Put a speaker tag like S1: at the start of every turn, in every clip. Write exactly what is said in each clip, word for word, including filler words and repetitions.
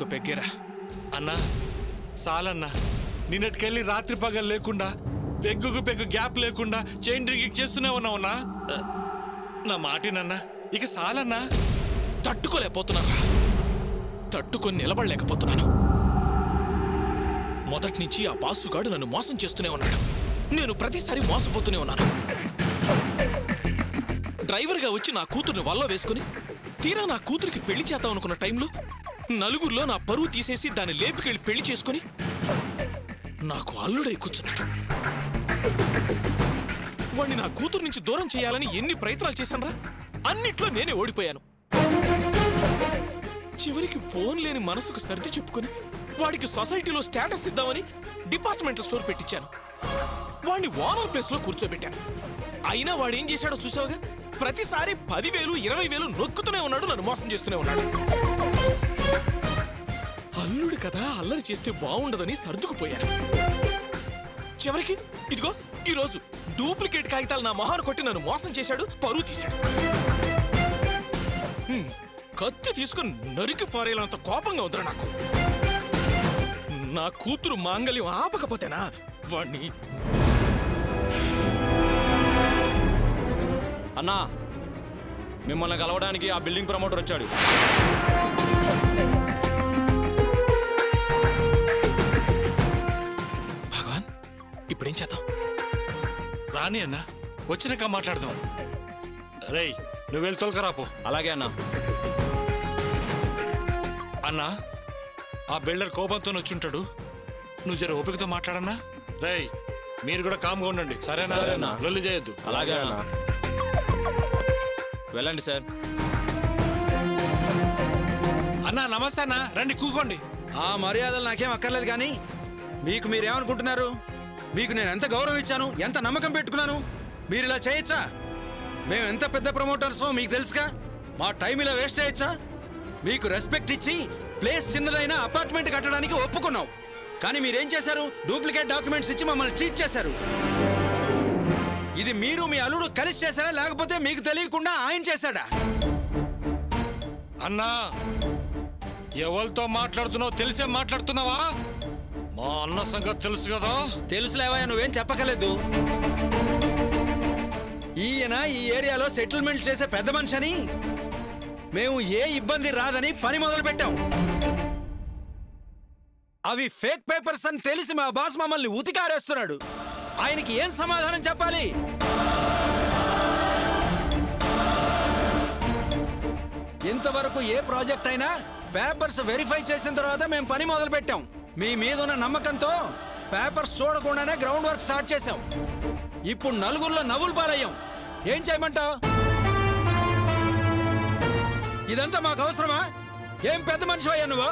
S1: ఇంకొక పెగ్గేరా
S2: అన్నా సాలన్నా నిన్నటికెళ్ళి రాత్రి పగలు లేకుండా పెగ్గుకు పెగ్గు గ్యాప్ లేకుండా చైన్ డ్రింకింగ్ చేస్తూనే ఉన్నావున్నా నా మాటినన్నా ఇక సాలన్నా
S1: తట్టుకోలేకపోతున్నారా తట్టుకొని నిలబడలేకపోతున్నాను మొదటి నుంచి ఆ వాసుగాడు నన్ను మోసం చేస్తూనే ఉన్నాడు నేను ప్రతిసారి మోసపోతూనే ఉన్నాను డ్రైవర్గా వచ్చి నా కూతుర్ని వల్ల వేసుకుని తీరా నా కూతురికి పెళ్లి చేద్దాం అనుకున్న టైంలో నలుగురిలో నా పరువు తీసేసి దాన్ని లేపుకెళ్ళి పెళ్లి చేసుకుని నాకు అల్లుడై కూర్చున్నాడు వాణ్ణి నా కూతురు నుంచి దూరం చేయాలని ఎన్ని ప్రయత్నాలు చేశానరా అన్నిట్లో నేనే ఓడిపోయాను చివరికి ఫోన్ లేని మనసుకు సర్ది చెప్పుకుని వాడికి సొసైటీలో స్టేటస్ ఇద్దామని డిపార్ట్మెంటల్ స్టోర్ పెట్టించాను వాడిని ఓనర్ ప్లేస్ లో కూర్చోబెట్టాను అయినా వాడు ఏం చేశాడో చూసావుగా ప్రతిసారి పదివేలు ఇరవై వేలు నొక్కుతూనే ఉన్నాడు నన్ను మోసం చేస్తూనే ఉన్నాడు అల్లుడు కదా అల్లరి చేస్తే బాగుండదని సర్దుకుపోయాను చివరికి ఇదిగో ఈరోజు డూప్లికేట్ కాగితాలు నా మొహాన్ని కొట్టి నన్ను మోసం చేశాడు పరువు తీశాడు కత్తి తీసుకుని నరికి పారేలంత కోపంగా ఉందిరా నాకు నా కూతురు మాంగళ్యం ఆపకపోతేనా వాణ్ణి
S3: అన్నా మిమ్మల్ని కలవడానికి ఆ బిల్డింగ్ ప్రమోటర్ వచ్చాడు
S1: భగవాన్ ఇప్పుడేం చేద్దాం
S2: రాని అన్నా వచ్చినాక మాట్లాడదాం రేయ్ నువ్వు వెళ్ళి తొలకరాపో
S3: అలాగే అన్నా
S2: అన్నా ఆ బిల్డర్ కోపంతో వచ్చుంటాడు నువ్వు జర ఓపికతో మాట్లాడన్నా రేయ్ మీరు కూడా కామ్గా ఉండండి సరేనా లొల్లి చేయొద్దు
S3: అలాగే అన్నా వెళ్ళండి సార్
S2: అన్నా నమస్తే అన్నా రండి కూకోండి
S4: ఆ మర్యాదలు నాకేం అక్కర్లేదు కానీ మీకు మీరేమనుకుంటున్నారు మీకు నేను ఎంత గౌరవం ఇచ్చాను ఎంత నమ్మకం పెట్టుకున్నాను మీరు ఇలా చేయొచ్చా మేము ఎంత పెద్ద ప్రమోటర్సో మీకు తెలుసుగా మా టైం ఇలా వేస్ట్ చేయొచ్చా మీకు రెస్పెక్ట్ ఇచ్చి ప్లేస్ చిన్నదైనా అపార్ట్మెంట్ కట్టడానికి ఒప్పుకున్నాం కానీ మీరేం చేశారు డూప్లికేట్ డాక్యుమెంట్స్ ఇచ్చి మమ్మల్ని చీట్ చేశారు ఇది మీరు మీ అల్లుడు కలిసి చేశారా లేకపోతే మీకు తెలియకుండా ఆయన చేశాడా
S2: అన్నా ఎవరితో మాట్లాడుతున్నావు తెలిసే మాట్లాడుతున్నావా మా అన్న సంగతి తెలుసు కదా
S4: తెలుసులేవా నువ్వేం చెప్పకలేదు ఈయన ఈ ఏరియాలో సెటిల్మెంట్ చేసే పెద్ద మనిషి అని మేము ఏ ఇబ్బంది రాదని పని మొదలు పెట్టాం అవి ఫేక్ పేపర్స్ అని తెలిసి మా బాస్ మమ్మల్ని ఉతికారేస్తున్నాడు ఆయనకి ఏం సమాధానం చెప్పాలి ఇంతవరకు ఏ ప్రాజెక్ట్ అయినా పేపర్స్ వెరిఫై చేసిన తర్వాత మేము పని మొదలు పెట్టాం మీ మీద ఉన్న నమ్మకంతో పేపర్స్ చూడకుండానే గ్రౌండ్ వర్క్ స్టార్ట్ చేశాం ఇప్పుడు నలుగురిలో నవ్వులు పాలయ్యాం ఏం చేయమంటావు ఇదంతా మాకు అవసరమా ఏం పెద్ద మనిషి అయ్యా నువ్వు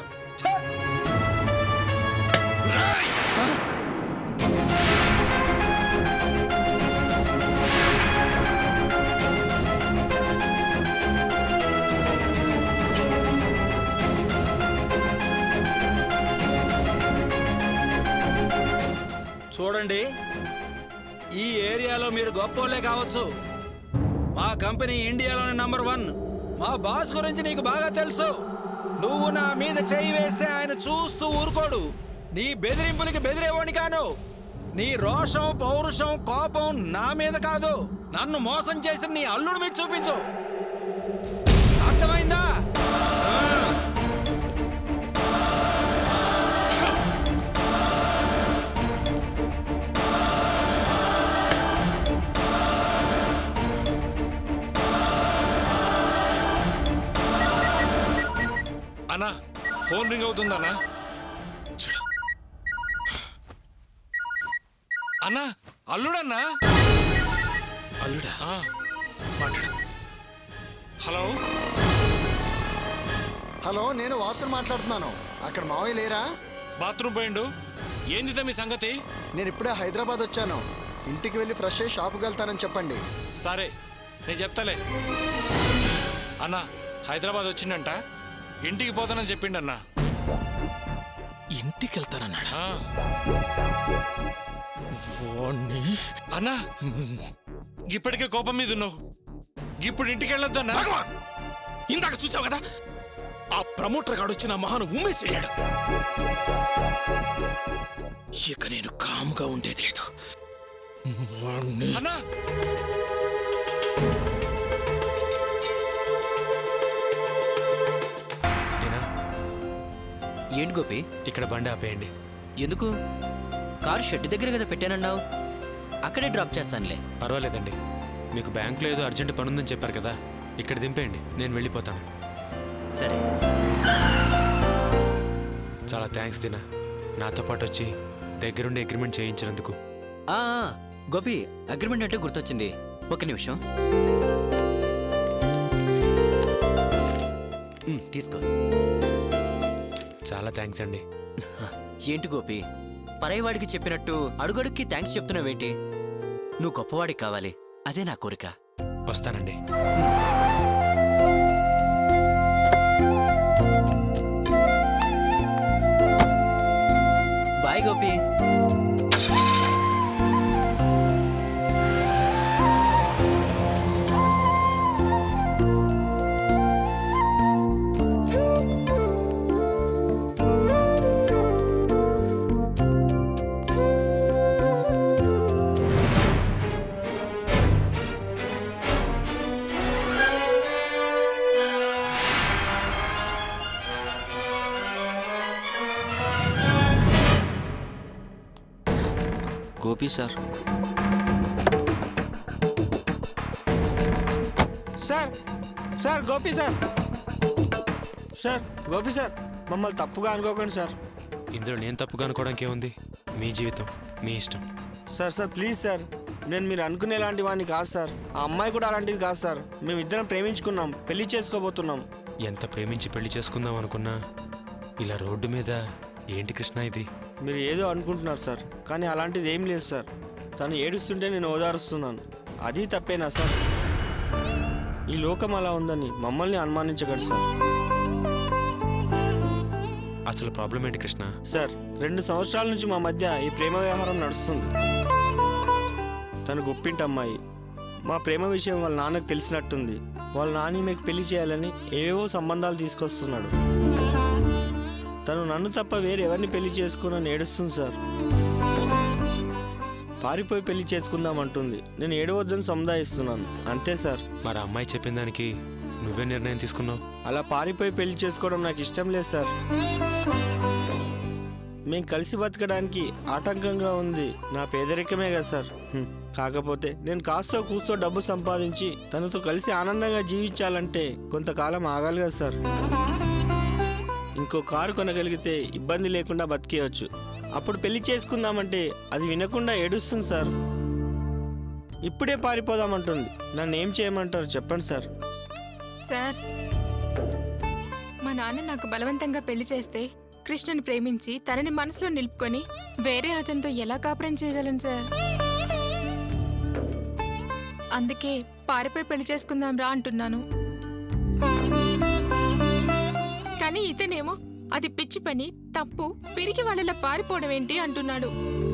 S4: చూడండి ఈ ఏరియాలో మీరు గొప్పోళ్ళే కావచ్చు మా కంపెనీ ఇండియాలోనే నంబర్ వన్ మా బాస్ గురించి నీకు బాగా తెలుసు నువ్వు నా మీద చేయి వేస్తే ఆయన చూస్తూ ఊరుకోడు నీ బెదిరింపులకి బెదిరేవాడిని కాను నీ రోషం పౌరుషం కోపం నా మీద కాదు నన్ను మోసం చేసి నీ అల్లుడు మీద చూపించు అర్థమైందా
S2: అన్నా ఫోన్ రింగ్ అవుతుందన్నా అన్నా అల్లుడన్నా
S1: అల్లుడా మాట్లాడు
S2: హలో
S5: హలో నేను వాసుని మాట్లాడుతున్నాను అక్కడ మావయ్య లేరా
S2: బాత్రూమ్ పోయిండు ఏంది మీ సంగతి
S5: నేను ఇప్పుడే హైదరాబాద్ వచ్చాను ఇంటికి వెళ్ళి ఫ్రెష్ అయ్యి షాప్కి వెళ్తానని చెప్పండి
S2: సరే నేను చెప్తాలే అన్నా హైదరాబాద్ వచ్చిండంట ఇంటికి పోతానని చెప్పిండన్నా
S1: ఇంటికి వెళ్తానన్నాడా
S2: అన్నా ఇప్పటికే కోపం మీద ఉన్నావు ఇప్పుడు ఇంటికి వెళ్ళొద్దన్నా
S1: ఇందాక చూసావు కదా ఆ ప్రమోటర్ గాడు వచ్చి నా మహాను ఉమ్మేసేయాడు. ఇక నేను కాముగా ఉండేది లేదు. వాణ్ణి
S2: అన్నా
S6: ఏంటి గోపి,
S7: ఇక్కడ బండి ఆపేయండి.
S6: ఎందుకు? కారు షెడ్ దగ్గర కదా పెట్టానన్నావు, అక్కడే డ్రాప్ చేస్తానులే.
S7: పర్వాలేదండి, మీకు బ్యాంకులో ఏదో అర్జెంట్ పని ఉందని చెప్పారు కదా, ఇక్కడ దింపేయండి, నేను వెళ్ళిపోతాను.
S6: సరే.
S7: చాలా థ్యాంక్స్ దినా, నాతో పాటు వచ్చి దగ్గరుండి అగ్రిమెంట్ చేయించినందుకు.
S6: ఆ గోపి, అగ్రిమెంట్ అంటే గుర్తొచ్చింది, ఒక నిమిషం. తీసుకో.
S7: చాలా థ్యాంక్స్ అండి.
S6: ఏంటి గోపి, పరాయివాడికి చెప్పినట్టు అడుగడుక్కి థ్యాంక్స్ చెప్తున్నావేంటి? నువ్వు గొప్పవాడికి కావాలి, అదే నా కోరిక.
S7: వస్తానండి.
S6: Bye Gopi.
S8: Gopi sir.
S9: Sir sir Gopi sir sir Gopi sir మమ్మల్ని తప్పుగా అనుకోకండి సార్.
S7: ఇందులో నేను తప్పుగా అనుకోవడానికి ఏముంది? మీ జీవితం మీ ఇష్టం.
S9: సార్ సార్ ప్లీజ్ సార్, నేను మీరు అనుకునేలాంటి వాడిని కాదు సార్. ఆ అమ్మాయి కూడా అలాంటిది కాదు సార్. మేము ఇద్దరం ప్రేమించుకున్నాం, పెళ్లి చేసుకోబోతున్నాం.
S7: ఎంత ప్రేమించి పెళ్లి చేసుకుందాం అనుకున్నా ఇలా రోడ్డు మీద ఏంటి కృష్ణ ఇది?
S9: మీరు ఏదో అనుకుంటున్నారు సార్, కానీ అలాంటిది ఏం లేదు సార్. తను ఏడుస్తుంటే నేను ఓదారుస్తున్నాను, అది తప్పేనా సార్? ఈ లోకం అలా ఉందని మమ్మల్ని అనుమానించగలరు సార్.
S7: అసలు ప్రాబ్లం ఏంటి కృష్ణ?
S9: సార్, రెండు సంవత్సరాల నుంచి మా మధ్య ఈ ప్రేమ వ్యవహారం నడుస్తుంది. తను గొప్పింటి అమ్మాయి. మా ప్రేమ విషయం వాళ్ళ నాన్నకు తెలిసినట్టుంది. వాళ్ళ నాన్న మీకు పెళ్లి చేయాలని ఏవేవో సంబంధాలు తీసుకొస్తున్నాడు. తను నన్ను తప్ప వేరెవరిని పెళ్లి చేసుకోనని ఏడుస్తుంది సార్. పారిపోయి పెళ్లి చేసుకుందామంటుంది. నేను ఏడవద్దని సముదాయిస్తున్నాను, అంతే సార్.
S7: మరి అమ్మాయి చెప్పిన దానికి నువ్వే నిర్ణయం తీసుకున్నావు?
S9: అలా పారిపోయి పెళ్లి చేసుకోవడం నాకు ఇష్టం లేదు సార్. మేము కలిసి బతకడానికి ఆటంకంగా ఉంది నా పేదరికమే కదా సార్. కాకపోతే నేను కాస్తో కూస్తో డబ్బు సంపాదించి తనతో కలిసి ఆనందంగా జీవించాలంటే కొంతకాలం ఆగాలి కదా సార్. ఇంకో కారు కొనగలిగితే ఇబ్బంది లేకుండా బతికేయచ్చు. అప్పుడు పెళ్లి చేసుకుందామంటే అది వినకుండా ఏడుస్తుంది సార్. ఇప్పుడే పారిపోదామంటుంది. నన్ను ఏం చేయమంటారు చెప్పండి సార్.
S10: సార్, మా నాన్న నాకు బలవంతంగా పెళ్లి చేస్తే కృష్ణని ప్రేమించి తనని మనసులో నిలుపుకొని వేరే అతనితో ఎలా కాపురం చేయగలను సార్? అందుకే పారిపోయి పెళ్లి చేసుకుందాం రా అంటున్నాను. కానీ ఇతనేమో అది పిచ్చి పని, తప్పు, పిరికి వాళ్ళలా పారిపోవడం ఏంటి అంటున్నాడు.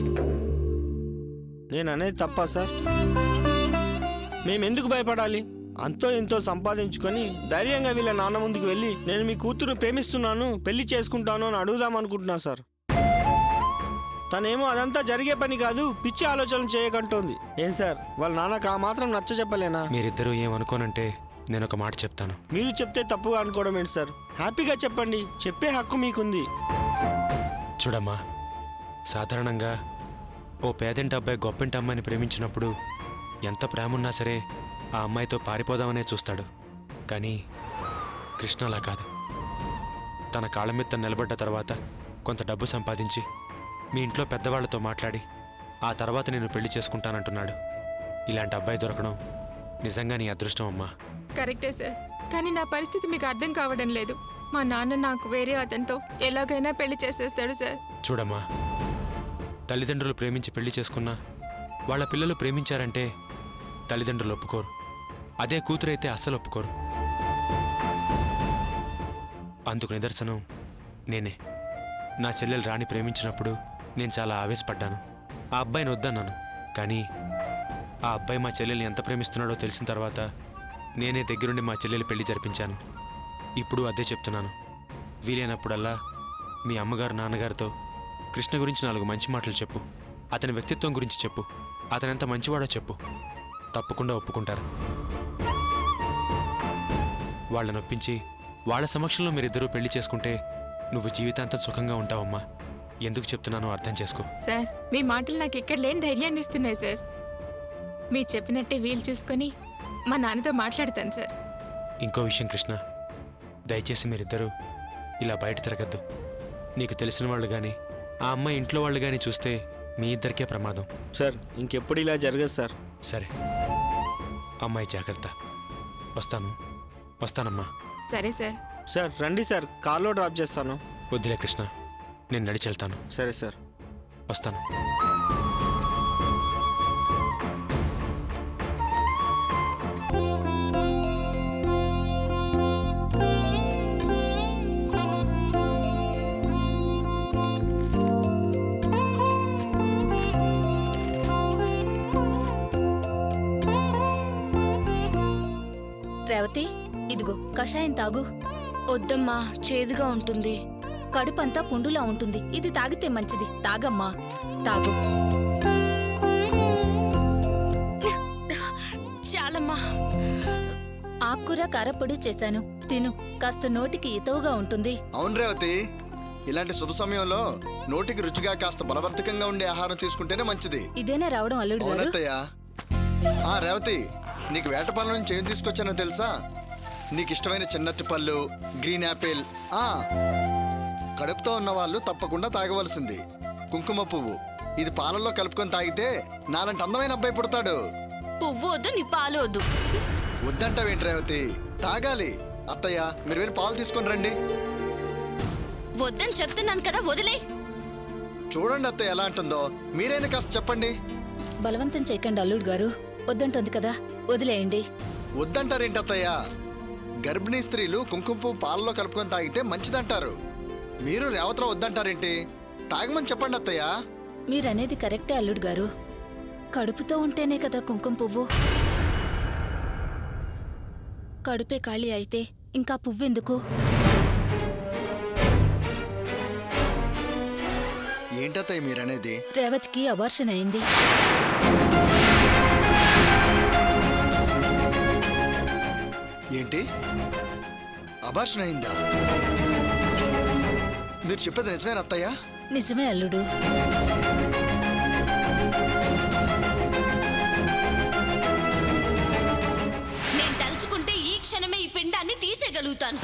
S9: నేను అనేది తప్పా సార్? మేమెందుకు భయపడాలి? అంతో ఎంతో సంపాదించుకొని ధైర్యంగా వీళ్ళ నాన్న ముందుకు వెళ్ళి నేను మీ కూతురు ప్రేమిస్తున్నాను, పెళ్లి చేసుకుంటాను అని అడుగుదాం అనుకుంటున్నా సార్. తనేమో అదంతా జరిగే పని కాదు, పిచ్చి ఆలోచనలు చేయకంటోంది. ఏం సార్, వాళ్ళ నాన్నకు ఆ మాత్రం నచ్చ చెప్పలేనా?
S7: మీరిద్దరూ ఏమనుకోనంటే నేను ఒక మాట చెప్తాను.
S9: మీరు చెప్తే తప్పుగా అనుకోవడం ఏంటి సార్? హ్యాపీగా చెప్పండి, చెప్పే హక్కు మీకుంది.
S7: చూడమ్మా, సాధారణంగా ఓ పేదింటి అబ్బాయి గొప్పింటి అమ్మాయిని ప్రేమించినప్పుడు ఎంత ప్రేమ ఉన్నా సరే ఆ అమ్మాయితో పారిపోదామనే చూస్తాడు. కానీ కృష్ణ అలా కాదు. తన కాళ్ళ మీద తను నిలబడ్డ తర్వాత కొంత డబ్బు సంపాదించి మీ ఇంట్లో పెద్దవాళ్లతో మాట్లాడి ఆ తర్వాత నేను పెళ్లి చేసుకుంటానంటున్నాడు. ఇలాంటి అబ్బాయి దొరకడం నిజంగా నీ అదృష్టం అమ్మా.
S10: కరెక్టే సార్, కానీ నా పరిస్థితి మీకు అర్థం కావడం లేదు. మా నాన్న నాకు వేరే అతనితో ఎలాగైనా పెళ్లి చేసేస్తాడు సార్.
S7: చూడమ్మా, తల్లిదండ్రులు ప్రేమించి పెళ్లి చేసుకున్నా వాళ్ళ పిల్లలు ప్రేమించారంటే తల్లిదండ్రులు ఒప్పుకోరు. అదే కూతురైతే అస్సలు ఒప్పుకోరు. అందుకు నిదర్శనం నేనే. నా చెల్లెలు రాణి ప్రేమించినప్పుడు నేను చాలా ఆవేశపడ్డాను. ఆ అబ్బాయిని వద్దన్నాను. కానీ ఆ అబ్బాయి మా చెల్లెల్ని ఎంత ప్రేమిస్తున్నాడో తెలిసిన తర్వాత నేనే దగ్గరుండి మా చెల్లెలు పెళ్లి జరిపించాను. ఇప్పుడు అదే చెప్తున్నాను. వీలైనప్పుడల్లా మీ అమ్మగారు నాన్నగారితో కృష్ణ గురించి నాలుగు మంచి మాటలు చెప్పు. అతని వ్యక్తిత్వం గురించి చెప్పు. అతనెంత మంచివాడో చెప్పు. తప్పకుండా ఒప్పుకుంటారు. వాళ్ళని ఒప్పించి వాళ్ళ సమక్షంలో మీరిద్దరూ పెళ్లి చేసుకుంటే నువ్వు జీవితాంతం సుఖంగా ఉంటావమ్మా. ఎందుకు చెప్తున్నానో అర్థం చేసుకో.
S10: సార్, మీ మాటలు నాకు ఎక్కడ లేని ధైర్యాన్ని ఇస్తున్నాయి సార్. మీరు చెప్పినట్టే వీలు చూసుకొని మా నాన్నతో మాట్లాడతాను సార్.
S7: ఇంకో విషయం కృష్ణ, దయచేసి మీరిద్దరూ ఇలా బయట తిరగద్దు. నీకు తెలిసిన వాళ్ళు కానీ ఆ అమ్మాయి ఇంట్లో వాళ్ళు కానీ చూస్తే మీ ఇద్దరికే ప్రమాదం.
S9: సార్, ఇంకెప్పుడు ఇలా జరగదు సార్.
S7: సరే అమ్మాయి, జాగ్రత్త. వస్తాను వస్తానమ్మా.
S10: సరే సార్.
S9: సార్ రండి సార్, కార్లో డ్రాప్ చేస్తాను.
S7: వద్దులే కృష్ణ, నేను నడిచి వెళ్తాను.
S9: సరే సార్,
S7: వస్తాను.
S11: రేవతి, ఇదిగో కషాయం తాగు. వద్దమ్మా, చేదుగా ఉంటుంది. కడుపంతా పుండులా ఉంటుంది. ఇది తాగితే మంచిది. తాగమ్మా, తాగు. చాలమ్మా. ఆకుకూర కారపొడి చేశాను, తిను. కాస్త నోటికి ఇతవుగా ఉంటుంది.
S5: అవును రేవతి, ఇలాంటి శుభ సమయంలో నోటికి రుచిగా కాస్త బలవర్ధకంగా ఉండే ఆహారం తీసుకుంటేనే మంచిది.
S11: ఇదేనా రావడం అల్లుడు గారు?
S5: అవునత్తయ్యా. ఆ రేవతి, నీకు వేటపాలెం నుంచి ఏం తీసుకొచ్చానో తెలుసా? నీకు ఇష్టమైన చిన్నటి పళ్ళు, గ్రీన్ యాపిల్. ఆ కడుపుతో ఉన్న వాళ్ళు తప్పకుండా తాగవలసింది కుంకుమ పువ్వు. ఇది పాలల్లో కలుపుకొని తాగితే నాలంటి అందమైన అబ్బాయి పుడతాడు.
S11: పువ్వు వద్దు, నీ పాలు వద్దు.
S5: వద్దంటావేంటి రేవతి? తాగాలి. అత్తయ్య, మీరు వెళ్ళి పాలు తీసుకొని రండి.
S11: వద్దని చెప్తున్నాను కదా, వదిలే.
S5: చూడండి అత్తయ్య ఎలా అంటుందో. మీరైనా కాస్త చెప్పండి.
S11: బలవంతం చేయకండి అల్లుడు గారు. వద్దంటుంది కదా, వదిలేయండి.
S5: వద్దంటారేంటి అత్తయ్య? గర్భిణీ స్త్రీలు కుంకుమ పువ్వు పాలలో కలుపుకొని తాగితే మంచిదంటారు. మీరు రేవతిలో వద్దంటారేంటి? తాగమని చెప్పండి అత్తయ్య.
S11: మీరనేది కరెక్టే అల్లుడు గారు. కడుపుతో ఉంటేనే కదా కుంకుమ పువ్వు. కడుపే ఖాళీ అయితే ఇంకా పువ్వెందుకు?
S5: ఏంటత్తయ్య మీరనేది?
S11: రేవతికి అబార్షన్ అయింది.
S5: ఏంటి? అబార్షన్ అయిందా? మీరు చెప్పేది నిజమేనా అత్తయ్య?
S11: నిజమే అల్లుడు. నేను తలుచుకుంటే ఈ క్షణమే ఈ పిండాన్ని తీసేయగలుగుతాను.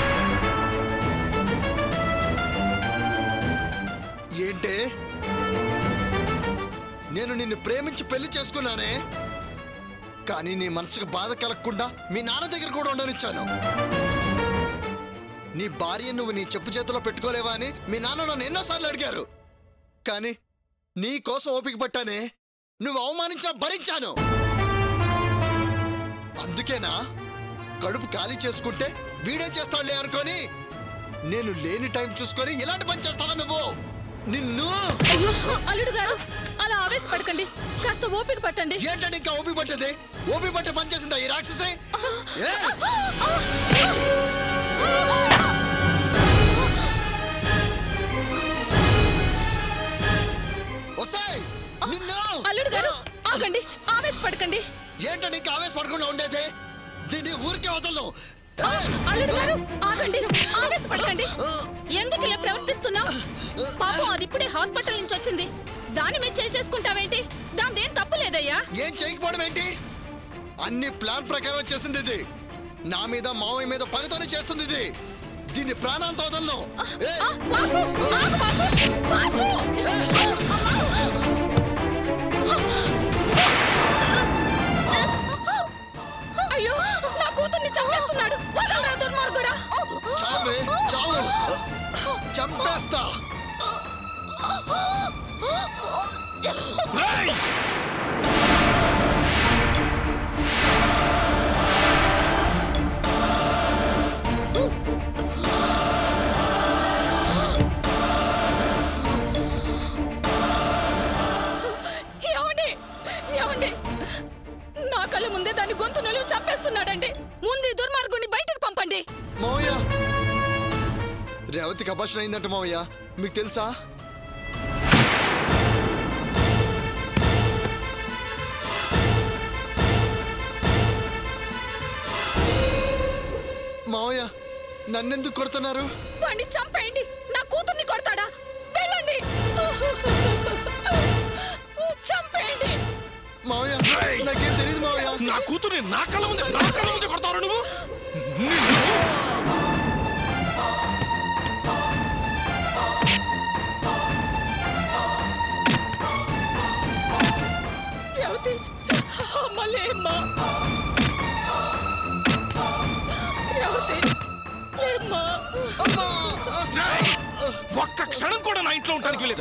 S5: ఏంటే? నేను నిన్ను ప్రేమించి పెళ్లి చేసుకున్నానే, కానీ నీ మనసుకు బాధ కలగకుండా మీ నాన్న దగ్గర కూడా ఉండనిచ్చాను. నీ భార్య నువ్వు నీ చెప్పు చేతిలో పెట్టుకోలేవా అని మీ నాన్న నన్ను ఎన్నోసార్లు అడిగారు. కానీ నీ కోసం ఓపిక పట్టానే, నువ్వు అవమానించినా భరించాను. అందుకేనా కడుపు ఖాళీ చేసుకుంటే వీడేం చేస్తాడులే అనుకొని నేను లేని టైం చూసుకొని ఇలాంటి పని చేస్తావా నువ్వు? నిన్ను
S11: అల్లుడు గారు, అలా ఆవేశపడకండి. కాస్త ఓపిక పట్టండి.
S5: ఏంటంటే ఇంకా ఓపిక పట్టేది? ఓపిక పట్టే పని చేసిందా ఈ రాక్షసే?
S11: అల్లుడు గారు ఆగండి, ఆవేశపడకండి.
S5: ఏంటంటే ఇంకా ఆవేశపడకుండా ఉండేది? దీన్ని ఊరికే వదలను.
S11: అల్లుడు గారు ఆగండి, ఆవేశపడకండి. ఎందుకు ఇలా ప్రవర్తిస్తున్నావు? పాపం అది ఇప్పుడే హాస్పిటల్ నుంచి వచ్చింది. దాని మీద చేసేసుకుంటావేంటి? దాని ఏం తప్పు లేదయ్యా.
S5: ఏం చేయకపోవడం ఏంటి? అన్ని ప్లాన్ ప్రకారం చేసింది ఇది. నా మీద మావయ్య మీద పగతోనే చేస్తుంది ఇది. దీన్ని ప్రాణాలతో వదలను.
S11: అయ్యో, నా కూతుర్ని చంపేస్తున్నాడు. వదలరా దుర్మార్గుడా.
S5: చావే, చావు. చంపేస్తా.
S11: ఏమండి, ఏమండి, నా కళ్ళ ముందే దాని గొంతు నులివి చంపేస్తున్నాడండి. ముందు దుర్మార్గుని బయటకు పంపండి.
S5: మావయ్య రేవతికి అభాషణ అయిందంట మావయ్య, మీకు తెలుసా? మావయ్య నన్నెందుకు కొడుతున్నారు?
S11: వాణ్ణి చంపేయండి, నా కూతుర్ని కొడతాడా? వెళ్ళండి, చంపేయండి.
S5: మావయ్య నాకేం తెలియదు మావయ్య.
S1: నా కూతుర్ని నా కళ్ళ ముందే నా కళ్ళ ముందే కొడతావు నువ్వు?
S11: రేవతి అమ్మలేమ్మా, రేవతి లేమ్మా.
S1: ఒక్క క్షణం కూడా నా ఇంట్లో ఉండడానికి లేదు.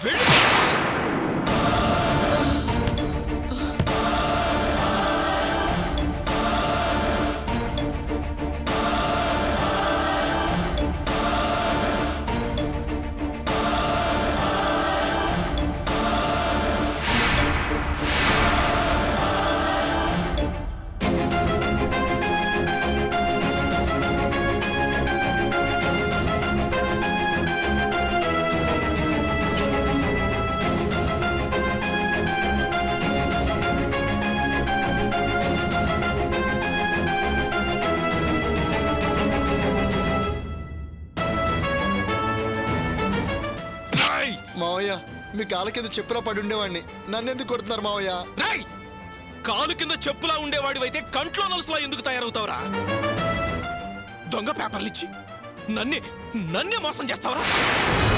S5: మావయ్య మీ కాళ్ళ కింద చెప్పులా పడి ఉండేవాడిని, నన్నెందుకు కొడుతున్నారు మావయ్య?
S1: రాయ్ కాలు కింద చెప్పులా ఉండేవాడివైతే కంట్లో నలుసులా ఎందుకు తయారవుతావురా? దొంగ పేపర్లు ఇచ్చి నన్నే నన్నే మోసం చేస్తావరా?